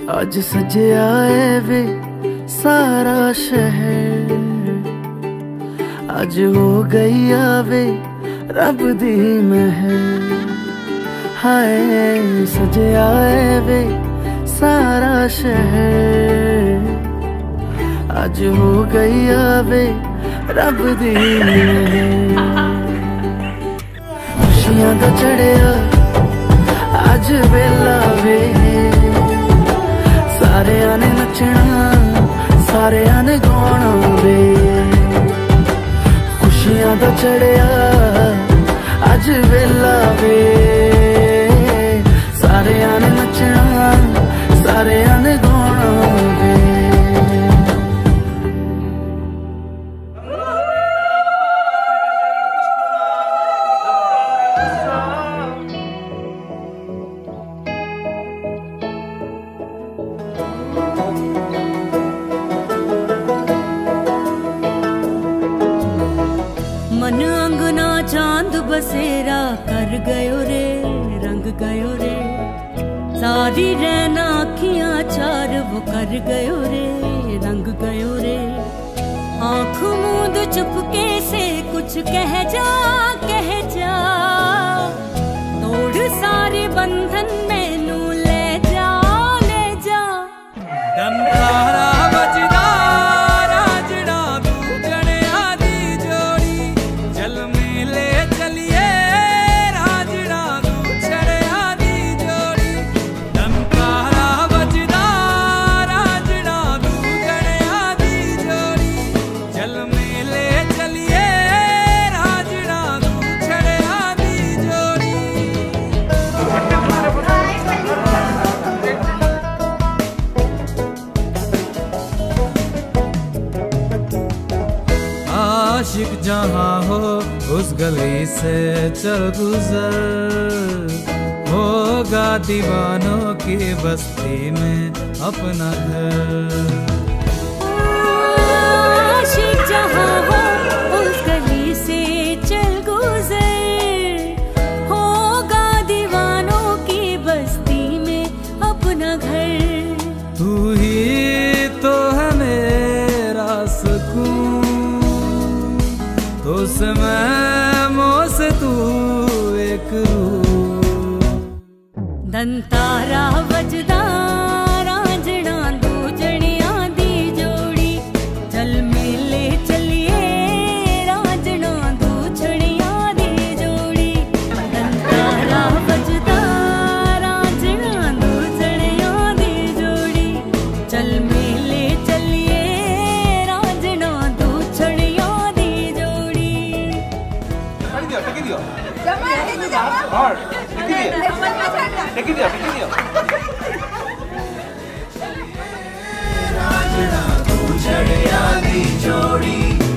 आज सजया है वे सारा शहर, आज हो गई आवे रब दी महर। हाय सजया है वे सारा शहर, आज हो गई आवे रब दी महर। खुशियां दा चढ़िया आज वेला वे, सारियां ने नचना सारियां ने गाना वे। खुशियां दा चढ़िया अज वेला वे, सारियां ने नचना सारियां ने गाना वे। मन अंगना चांद बसेरा कर गयो रे, रंग गयो रे। सारी रहना अखियां चार वो कर गयो रे, रंग गयो रे। आँख मूंद चुपके से कुछ कह जा, कह जा। तोड़ सारे बंधन मैनू ले जा, ले जा। दमकारा बजदा राजना दूजणिया दी जोड़ी, चल मेले चलिए राजना दूजणिया दी जोड़ी। दमकारा बजदा राजना दूजणिया दी जोड़ी, चल मेले चलिए राजना दूजणिया दी जोड़ी। आशिक जहाँ हो उस गली से चल गुजर, होगा दीवानों की बस्ती में अपना घर। आशिक जहाँ हो उस गली से चल गुजर, होगा दीवानों की बस्ती में अपना घर। तू ही तो है मेरा सुकून, तो से मैं मोह से तू एक रूह। दंतारा बजदा रांझणा दूजणिया दी जोड़ी, चल मेले चलिए रांझणा दूजणिया दी जोड़ी। दंतारा बजदा रांझणा दूजणिया दी जोड़ी, चल मेले चलिए रांझणा दूजणिया दी जोड़ी। रांझणा दूजणिया दी जोड़ी।